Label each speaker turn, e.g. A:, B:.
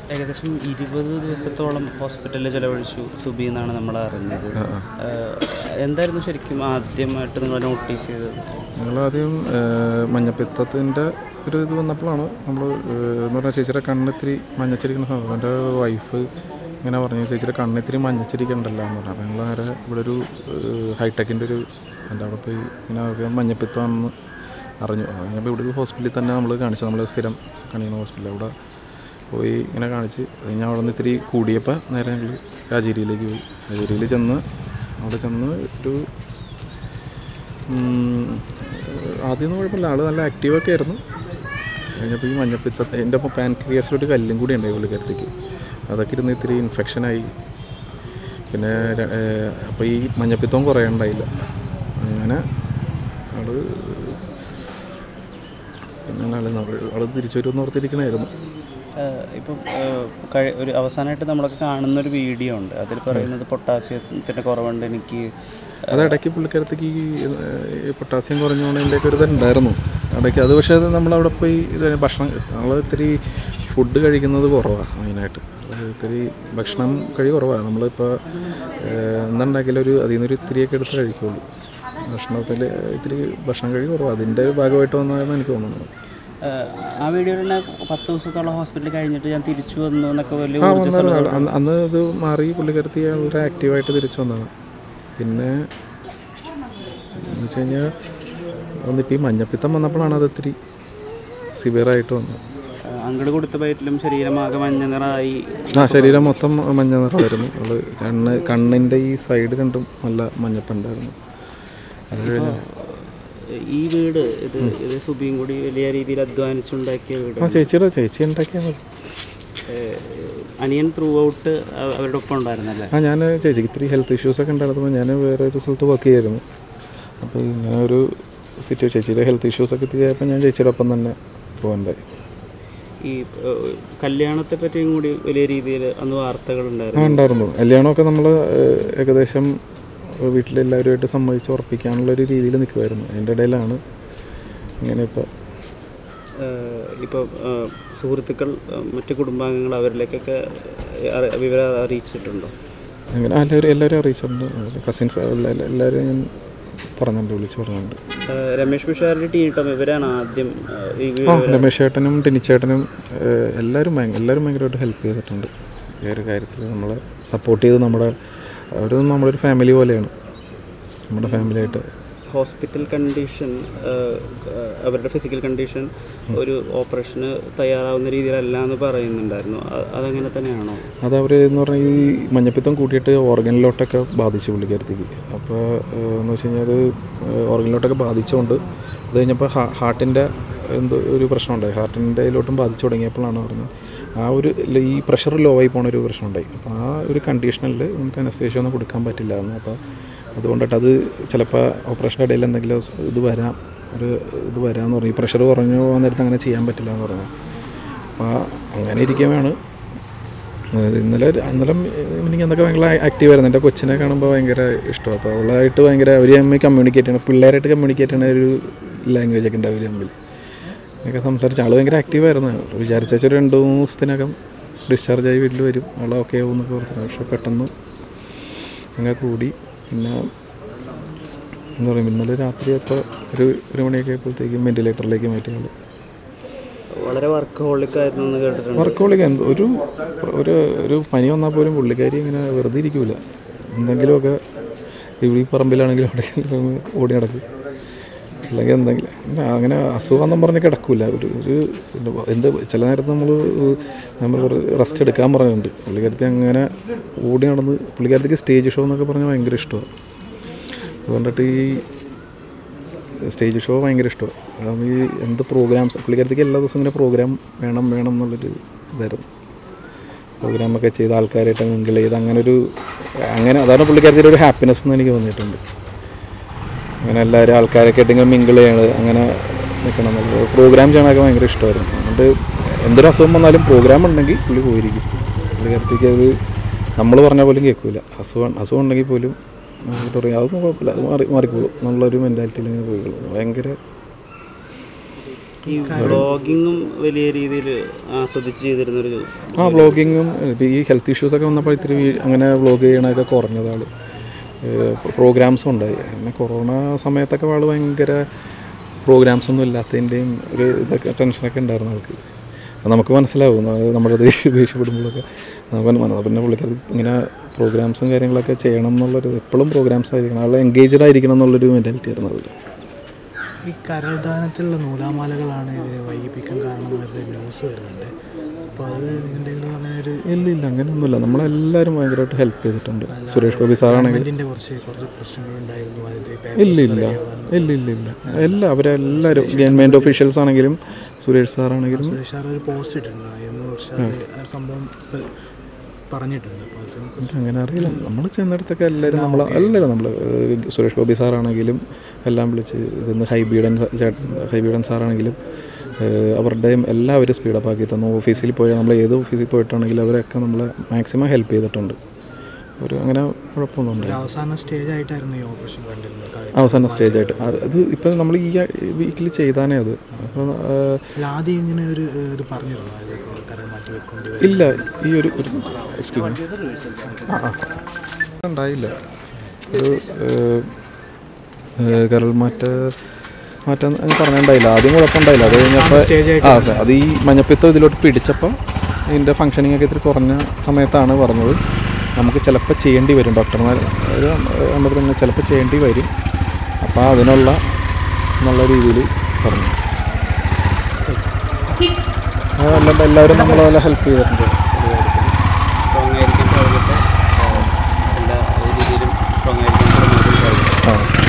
A: ഏകദേശം 20 ദിവസത്തോളം ഹോസ്പിറ്റലിൽ ചിലവഴിച്ചു സുബി എന്നാണ് നമ്മൾ അറിഞ്ഞത്. എന്തായിരുന്നു ശരിക്കും ആദ്യമായിട്ട് നിങ്ങൾ നോട്ടീസ് ചെയ്തത്?
B: ഞങ്ങളാദ്യം മഞ്ഞപ്പിത്തത്തിൻ്റെ ഒരു ഇത് വന്നപ്പോഴാണ് നമ്മൾ എന്ന് പറഞ്ഞാൽ ചേച്ചിയുടെ കണ്ണിത്തിരി മഞ്ഞച്ചിരിക്കുന്ന സമയം എൻ്റെ വൈഫ് ഇങ്ങനെ പറഞ്ഞു, ചേച്ചിയുടെ കണ്ണിത്തിരി മഞ്ഞച്ചിരിക്കണ്ടല്ലോ എന്ന് പറഞ്ഞു. അപ്പോൾ ഞങ്ങൾ നേരെ ഇവിടെ ഒരു ഹൈടെക്കിൻ്റെ ഒരു എൻ്റെ അവിടെ പോയി ഇങ്ങനെ മഞ്ഞപ്പിത്തമാണെന്ന് അറിഞ്ഞു. കഴിഞ്ഞപ്പോൾ ഇവിടെ ഒരു ഹോസ്പിറ്റലിൽ തന്നെ നമ്മൾ കാണിച്ചു, നമ്മൾ സ്ഥിരം കാണിക്കുന്ന ഹോസ്പിറ്റലിൽ അവിടെ പോയി ഇങ്ങനെ കാണിച്ച് കഴിഞ്ഞാൽ അവിടെ നിന്ന് ഇത്തിരി കൂടിയപ്പോൾ നേരെ ഞങ്ങൾ രാജഗിരിയിലേക്ക് പോയി. രാജഗിരിയിൽ അവിടെ ചെന്ന് ഒരു ആദ്യമൊന്നും കുഴപ്പമില്ല, ആൾ നല്ല ആക്റ്റീവൊക്കെ ആയിരുന്നു. കഴിഞ്ഞപ്പോൾ ഈ മഞ്ഞപ്പിത്തത്തെ എൻ്റെ ഒപ്പം പാൻക്രിയാസിലൊരു കല്ലും കൂടി ഉണ്ടായി പുള്ളിക്കാരത്തേക്ക്, അതൊക്കെ ഇരുന്ന് ഇത്തിരി ഇൻഫെക്ഷനായി. പിന്നെ അപ്പോൾ ഈ മഞ്ഞപ്പിത്തവും കുറേ ഉണ്ടായില്ല. അങ്ങനെ ആൾ തിരിച്ചു വരുമെന്ന് ഓർത്തിരിക്കണമായിരുന്നു.
A: ഇപ്പം ഒരു അവസാനമായിട്ട് നമ്മളൊക്കെ കാണുന്നൊരു വീഡിയോ ഉണ്ട്, അതിൽ പറയുന്നത് പൊട്ടാസ്യത്തിൻ്റെ കുറവുണ്ട് എനിക്ക്.
B: അത് ഇടയ്ക്ക് പുള്ളിക്കാരത്തേക്ക് ഈ പൊട്ടാസ്യം കുറഞ്ഞുകൊണ്ടതിൻ്റെയൊക്കെ ഒരു ഇതുണ്ടായിരുന്നു ഇടയ്ക്ക്. അത് പക്ഷേ നമ്മളവിടെ പോയി ഭക്ഷണം നമ്മൾ ഇത്തിരി ഫുഡ് കഴിക്കുന്നത് കുറവാണ് മെയിനായിട്ട്. ഇത്തിരി ഭക്ഷണം കുറവാണ്. നമ്മളിപ്പോൾ എന്തുണ്ടാക്കിയാലും അതിൽ നിന്നൊരു ഇത്തിരിയൊക്കെ എടുത്ത് കഴിക്കുള്ളൂ. ഭക്ഷണത്തിൽ ഇത്തിരി ഭക്ഷണം കുറവാണ്. അതിൻ്റെ ഭാഗമായിട്ട് വന്നതെന്ന് എനിക്ക് തോന്നുന്നു.
A: ആ വീഡിയോയിൽ തന്നെ 10 ദിവസത്തോളം ഹോസ്പിറ്റലിൽ കഴിഞ്ഞിട്ട് ഞാൻ തിരിച്ചു വന്നു എന്നൊക്കെ വലിയ
B: അന്ന് ഇത് മാറി പുള്ളിക്കാരത്തി വളരെ ആക്റ്റീവായിട്ട് തിരിച്ചു വന്നതാണ്. പിന്നെ എന്ന് വെച്ച് കഴിഞ്ഞാൽ ഒന്നിപ്പോൾ ഈ മഞ്ഞപ്പിത്തം വന്നപ്പോഴാണ് അത് ഇത്തിരി സിവിയറായിട്ട് വന്നത്.
A: അങ്ങോട്ട് കൊടുത്ത പയറ്റിലും ശരീരമാകെ മഞ്ഞ നിറമായി.
B: ശരീരം മൊത്തം മഞ്ഞ നിറമായിരുന്നു. കണ്ണിൻ്റെ ഈ സൈഡ് രണ്ടും നല്ല മഞ്ഞപ്പുണ്ടായിരുന്നു. അത് കഴിഞ്ഞ്
A: ഈ വീട് ഇത് സുബിയും കൂടി വലിയ രീതിയിൽ അധ്വാനിച്ചുണ്ടാക്കിയ വീട്.
B: ചേച്ചി ഉണ്ടാക്കിയത്.
A: അനിയൻ ത്രൂ ഔട്ട് അവരുടെ ഒപ്പം ഉണ്ടായിരുന്നല്ലേ?
B: ഞാൻ ചേച്ചിക്ക് ഇത്തിരി ഹെൽത്ത് ഇഷ്യൂസൊക്കെ ഉണ്ടായിരുന്നപ്പോൾ ഞാൻ വേറെ ഒരു സ്ഥലത്ത് വർക്ക് ചെയ്യായിരുന്നു. അപ്പോൾ ഇങ്ങനെ ഒരു ചേച്ചിയുടെ ഹെൽത്ത് ഇഷ്യൂസൊക്കെ ഇത്തിരി ആയപ്പോൾ ഞാൻ ചേച്ചിയുടെ ഒപ്പം തന്നെ പോകണ്ടായി.
A: ഈ കല്യാണത്തെ പറ്റിയും കൂടി വലിയ രീതിയിൽ അന്ന് വാർത്തകൾ
B: ഉണ്ടായിരുന്നു. കല്യാണമൊക്കെ നമ്മൾ ഏകദേശം വീട്ടിലെല്ലാവരുമായിട്ട് സമ്മതിച്ച് ഉറപ്പിക്കാനുള്ളൊരു രീതിയിൽ നിൽക്കുമായിരുന്നു. അതിൻ്റെ ഇടയിലാണ് ഇങ്ങനെ ഇപ്പോൾ
A: സുഹൃത്തുക്കൾ മറ്റ് കുടുംബാംഗങ്ങൾ അവരിലേക്കൊക്കെ വിവരം അറിയിച്ചിട്ടുണ്ടോ?
B: അങ്ങനെ എല്ലാവരും അറിയിച്ചിട്ടുണ്ട്. കസിൻസ് എല്ലാവരും ഞാൻ വിളിച്ച് പറഞ്ഞിട്ടുണ്ട്.
A: രമേഷ് പിഷാരുടെ ടീം ഇവരാണ് ആദ്യം.
B: രമേഷ് ചേട്ടനും ടിനിച്ചേട്ടനും എല്ലാവരും ഭയങ്കരമായിട്ട് ഹെൽപ്പ് ചെയ്തിട്ടുണ്ട് ഈ ഒരു കാര്യത്തിൽ. നമ്മളെ സപ്പോർട്ട് ചെയ്ത് നമ്മളൊരു ഫാമിലി പോലെയാണ്, നമ്മുടെ ഫാമിലിയായിട്ട്.
A: ഹോസ്പിറ്റൽ കണ്ടീഷൻ, അവരുടെ ഫിസിക്കൽ കണ്ടീഷൻ ഒരു ഓപ്പറേഷന് തയ്യാറാവുന്ന രീതിയിലല്ല എന്ന് പറയുന്നുണ്ടായിരുന്നു. അതങ്ങനെ തന്നെയാണോ?
B: അതവർ എന്ന് പറഞ്ഞാൽ ഈ മഞ്ഞപ്പിത്തം കൂട്ടിയിട്ട് ഓർഗനിലോട്ടൊക്കെ ബാധിച്ചു പുള്ളിക്കാരത്തേക്ക്. അപ്പോൾ എന്ന് വെച്ച് കഴിഞ്ഞാൽ അത് ഓർഗനിലോട്ടൊക്കെ ബാധിച്ചുകൊണ്ട് അത് കഴിഞ്ഞപ്പോൾ ഹാർട്ടിൻ്റെ ഒരു പ്രശ്നമുണ്ടായി. ഹാർട്ടിൻ്റെ ഇതിലോട്ടും ബാധിച്ചു തുടങ്ങിയപ്പോഴാണ് പറഞ്ഞത് ഈ പ്രഷർ ലോ ആയി പോകുന്നൊരു പ്രശ്നമുണ്ടായി. അപ്പോൾ ആ ഒരു കണ്ടീഷനിൽ നമുക്ക് അനസ്തേഷ്യ ഒന്നും കൊടുക്കാൻ പറ്റില്ല എന്ന്. അപ്പോൾ അതുകൊണ്ടിട്ട് അത് ചിലപ്പോൾ ഓപ്പറേഷൻ്റെ ഇടയിൽ എന്തെങ്കിലും ഇത് വരാമെന്ന് പറഞ്ഞു. ഈ പ്രഷർ കുറഞ്ഞു പോകാൻ നേരത്ത് അങ്ങനെ ചെയ്യാൻ പറ്റില്ല എന്ന് പറഞ്ഞു. അപ്പോൾ അങ്ങനെ ഇരിക്കുകയാണ്. ഇന്നലെ എനിക്ക് എന്തൊക്കെ ഭയങ്കര ആക്റ്റീവായിരുന്നു. എൻ്റെ കൊച്ചിനെ കാണുമ്പോൾ ഭയങ്കര ഇഷ്ടമാണ്. അപ്പോൾ അവളായിട്ട് ഭയങ്കര അവർ തമ്മിൽ കമ്മ്യൂണിക്കേറ്റ് ചെയ്യണം, പിള്ളേരായിട്ട് കമ്മ്യൂണിക്കേറ്റ് ചെയ്യണ ഒരു ലാംഗ്വേജൊക്കെ ഉണ്ട് അവർ തമ്മിൽ. ഒക്കെ സംസാരിച്ച് ആൾ ഭയങ്കര ആക്റ്റീവായിരുന്നു. വിചാരിച്ച 2-3 ദിവസത്തിനകം ഡിസ്ചാർജായി വീട്ടിൽ വരും, ആൾ ഓക്കെ ആവും എന്നൊക്കെ ഓർത്തിരുന്നു. പക്ഷെ പെട്ടെന്ന് അങ്ങനെ കൂടി. പിന്നെ എന്താ പറയുക, ഇന്നലെ രാത്രി അപ്പോൾ ഒരു മണിയൊക്കെ ആയപ്പോഴത്തേക്കും വെൻറ്റിലേറ്ററിലേക്ക് മാറ്റി.
A: വളരെ വർക്കഹോളിക്കായിരുന്നു കേട്ടിട്ടുണ്ട്.
B: വർക്കഹോളിക്ക ഒരു പനി വന്നാൽ പോലും പുള്ളിക്കാരി ഇങ്ങനെ വെറുതെ ഇരിക്കില്ല. എന്തെങ്കിലുമൊക്കെ ഈ പറമ്പിലാണെങ്കിലും അവിടെ ഓടി നടക്കും, അല്ലെങ്കിൽ എന്തെങ്കിലും അങ്ങനെ അസുഖമൊന്നും പറഞ്ഞ് കിടക്കില്ല. ചില നേരത്ത് നമ്മൾ റെസ്റ്റ് എടുക്കാൻ പറഞ്ഞിട്ടുണ്ട്. പുള്ളിക്കാരത്തി അങ്ങനെ ഓടി നടന്ന്, പുള്ളിക്കാരത്തിക്ക് സ്റ്റേജ് ഷോ എന്നൊക്കെ പറഞ്ഞാൽ ഭയങ്കര ഇഷ്ടമാണ്. അതുകൊണ്ടിട്ട് ഈ സ്റ്റേജ് ഷോ ഭയങ്കര ഇഷ്ടമാണ്. കാരണം ഈ എന്ത് പ്രോഗ്രാംസ് പുള്ളിക്കാരത്തേക്ക് എല്ലാ ദിവസവും ഇങ്ങനെ പ്രോഗ്രാം വേണം എന്നുള്ളൊരു ഇതായിരുന്നു. പ്രോഗ്രാമൊക്കെ ചെയ്ത് ആൾക്കാരായിട്ട് മിങ്കിൾ ചെയ്ത് അങ്ങനെ അതാണ് പുള്ളിക്കാരത്തിൻ്റെ ഒരു ഹാപ്പിനെസ് എന്ന് എനിക്ക് തോന്നിയിട്ടുണ്ട്. അങ്ങനെ എല്ലാവരും ആൾക്കാരൊക്കെ ആയിട്ട് ഇങ്ങനെ മിങ്കിൾ ചെയ്യണത്, അങ്ങനെ നിൽക്കണം എന്നുള്ളത്, പ്രോഗ്രാം ചെയ്യണമൊക്കെ ഭയങ്കര ഇഷ്ടമായിരുന്നു. അതുകൊണ്ട് എന്തൊരു അസുഖം വന്നാലും പ്രോഗ്രാം ഉണ്ടെങ്കിൽ പുള്ളി പോയിരിക്കും. പുള്ളിക്കാരത്തേക്ക് അത് നമ്മൾ പറഞ്ഞാൽ പോലും കേൾക്കില്ല. അസുഖം ഉണ്ടെങ്കിൽ പോലും തുടങ്ങി അതൊന്നും കുഴപ്പമില്ല, അത് മാറിക്കോളും എന്നുള്ളൊരു മെൻറ്റാലിറ്റിയിൽ ഇങ്ങനെ പോയിക്കോളും. ഭയങ്കര
A: ഈ വ്ളോഗിങ്ങും വലിയ രീതിയിൽ ആസ്വദിച്ച് ചെയ്തിരുന്നൊരു
B: വ്ളോഗിങ്ങും ഈ ഹെൽത്ത് ഇഷ്യൂസൊക്കെ വന്നപ്പോൾ ഇത്തിരി അങ്ങനെ വ്ളോഗ് ചെയ്യണമൊക്കെ കുറഞ്ഞതാണ്. പ്രോഗ്രാംസും ഉണ്ടായി. പിന്നെ കൊറോണ സമയത്തൊക്കെ ആൾ ഭയങ്കര പ്രോഗ്രാംസൊന്നും ഇല്ലാത്തതിൻ്റെയും ഒരു ഇതൊക്കെ ടെൻഷനൊക്കെ ഉണ്ടായിരുന്നു ആൾക്ക്. അത് നമുക്ക് മനസ്സിലാവും. നമ്മുടെ ദേഷ്യപ്പെടുമ്പോഴൊക്കെ നമുക്ക് പിന്നെ പുള്ളിക്കാർ ഇങ്ങനെ പ്രോഗ്രാംസും കാര്യങ്ങളൊക്കെ ചെയ്യണം എന്നുള്ളൊരു എപ്പോഴും പ്രോഗ്രാംസ് ആയിരിക്കണം, ആൾ എൻഗേജ്ഡ് ആയിരിക്കണം എന്നുള്ളൊരു മെൻറ്റാലിറ്റി ആയിരുന്നു അതിൽ.
C: ഈ കരൾദാനത്തിലുള്ള നൂലാമാലകളാണ് ഇവരെ വൈകിപ്പിക്കാൻ കാരണമായിട്ട് ന്യൂസ് വരുന്നുണ്ട്. അപ്പോൾ അത് എന്തെങ്കിലും അങ്ങനെ ഒരു
B: ഇല്ല അങ്ങനെയൊന്നുമില്ല. നമ്മളെല്ലാവരും ഭയങ്കരമായിട്ട് ഹെൽപ്പ് ചെയ്തിട്ടുണ്ട്. സുരേഷ് ഗോപി സാറാണെങ്കിൽ
C: കുറച്ച് പ്രശ്നങ്ങളുണ്ടായിരുന്നു.
B: ഇല്ല അവരെല്ലാവരും ഗവൺമെൻറ് ഓഫീഷ്യൽസ് ആണെങ്കിലും സുരേഷ് സാറാണെങ്കിലും
C: സുരേഷ് സാർ ഒരു പോസ്റ്റ് ഇട്ടിട്ടുണ്ട് സംഭവം പറഞ്ഞിട്ടുണ്ട്.
B: അങ്ങനെ അറിയില്ല. നമ്മൾ ചെന്നിടത്തൊക്കെ എല്ലാവരും നമ്മൾ സുരേഷ് ഗോപി സാറാണെങ്കിലും എല്ലാം വിളിച്ച് ഇതിന്ന് ഹൈബീഡൻ സാറാണെങ്കിലും അവരുടെയും എല്ലാവരും സ്പീഡപ്പ് ആക്കി തന്നു. ഓഫീസിൽ പോയി നമ്മൾ ഏത് ഓഫീസിൽ പോയിട്ടാണെങ്കിലും അവരൊക്കെ നമ്മളെ മാക്സിമം ഹെൽപ്പ് ചെയ്തിട്ടുണ്ട്. ഒരു അങ്ങനെ കുഴപ്പമൊന്നും ഉണ്ടായി.
C: അവസാന സ്റ്റേജ് ആയിട്ടായിരുന്നു ഈ ഓപ്പറേഷൻ കണ്ടിരുന്നത്.
B: അവസാന സ്റ്റേജായിട്ട് അത് ഇപ്പം നമ്മൾ ഈ വീക്കിൽ ചെയ്താനേ അത്. അപ്പോൾ
C: ആദ്യം ഇങ്ങനെ ഒരു ഇത് പറഞ്ഞിരുന്നു
B: ഇല്ല. ഈ ഒരു എക്സ്പീരിയൻസ് ഉണ്ടായില്ല. ഒരു കരൾ മാറ്റം പറഞ്ഞിട്ടുണ്ടായില്ല. ആദ്യം കുഴപ്പമുണ്ടായില്ല. അത് കഴിഞ്ഞപ്പോൾ അത് ഈ മഞ്ഞപ്പിത്തം ഇതിലോട്ട് പിടിച്ചപ്പോൾ ഇതിൻ്റെ ഫങ്ഷനിങ് ഒക്കെ ഇത്തിരി കുറഞ്ഞ സമയത്താണ് പറഞ്ഞത് നമുക്ക് ചിലപ്പോൾ ചെയ്യേണ്ടി വരും, ഡോക്ടർമാർ നമ്മൾ ചിലപ്പോൾ ചെയ്യേണ്ടി വരും, അപ്പോൾ അതിനുള്ള രീതിയിൽ പറഞ്ഞു. എല്ലാവരും നമ്മളെ ഹെൽപ്പ് ചെയ്തിട്ടുണ്ട്.
A: എല്ലാ രീതിയിലും